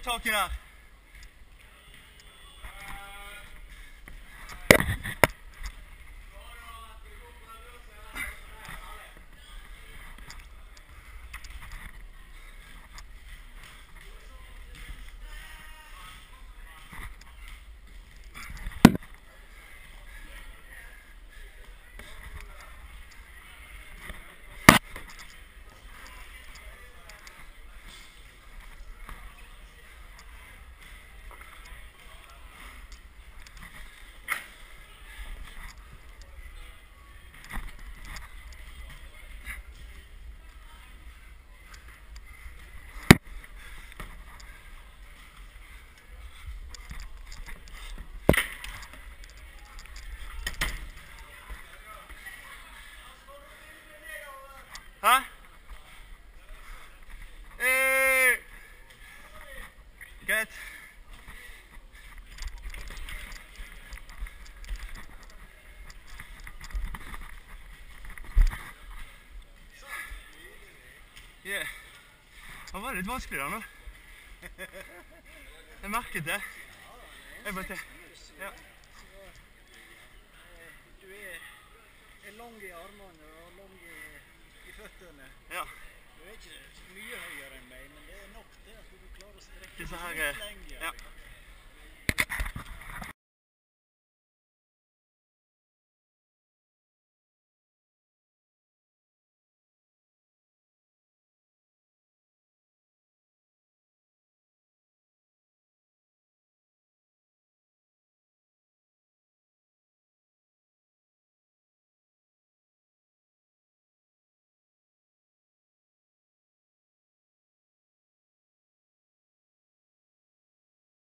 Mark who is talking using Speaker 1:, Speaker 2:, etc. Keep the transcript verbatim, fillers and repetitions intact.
Speaker 1: tak i der. Hæ? Eh, greit. Yeah. Han var litt vanskelig da nå. Jeg merket det. Jeg bare til. Ja.
Speaker 2: Du er lang i armene og lang i, i føttene.
Speaker 1: Ja.
Speaker 2: Du er ikke mye høyere enn meg, men det er nok det at du klarer å strekke
Speaker 1: Disse her,
Speaker 2: litt lenger.
Speaker 1: ja.